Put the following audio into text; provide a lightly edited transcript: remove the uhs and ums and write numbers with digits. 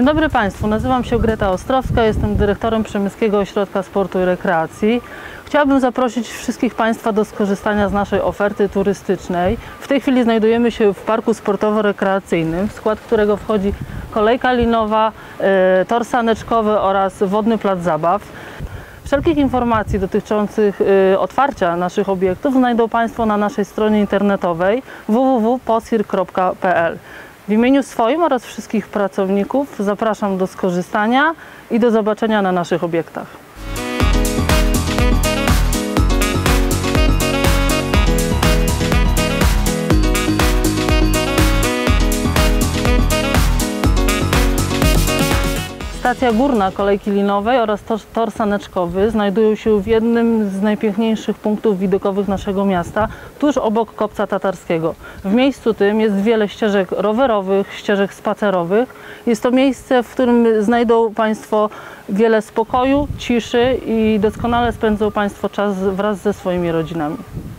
Dzień dobry Państwu, nazywam się Greta Ostrowska, jestem dyrektorem Przemyskiego Ośrodka Sportu i Rekreacji. Chciałabym zaprosić wszystkich Państwa do skorzystania z naszej oferty turystycznej. W tej chwili znajdujemy się w parku sportowo-rekreacyjnym, w skład którego wchodzi kolejka linowa, tor saneczkowy oraz wodny plac zabaw. Wszelkich informacji dotyczących otwarcia naszych obiektów znajdą Państwo na naszej stronie internetowej www.posir.pl. W imieniu swoim oraz wszystkich pracowników zapraszam do skorzystania i do zobaczenia na naszych obiektach. Stacja górna kolejki linowej oraz tor saneczkowy znajdują się w jednym z najpiękniejszych punktów widokowych naszego miasta, tuż obok Kopca Tatarskiego. W miejscu tym jest wiele ścieżek rowerowych, ścieżek spacerowych. Jest to miejsce, w którym znajdą Państwo wiele spokoju, ciszy i doskonale spędzą Państwo czas wraz ze swoimi rodzinami.